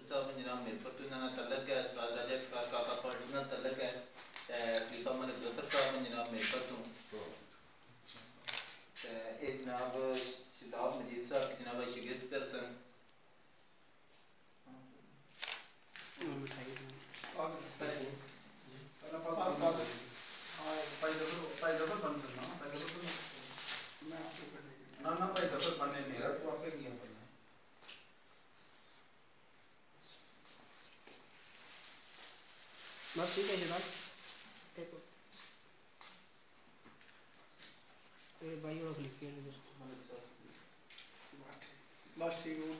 साहब जनाब मेरपुर तो इन्होंने तलक है उस्ताद राजा इफ्तार काका पढ़ना तलक है खलीफा मलिक जफर साहब जनाब मेरपुर तो ये जनाब शिताब मजीद साहब जनाब शिगिर्द दरसन बस ठीक है जनाब देखो ये भाई और लिख के बस ठीक हो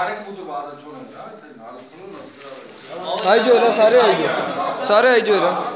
आई जो सारे आई जो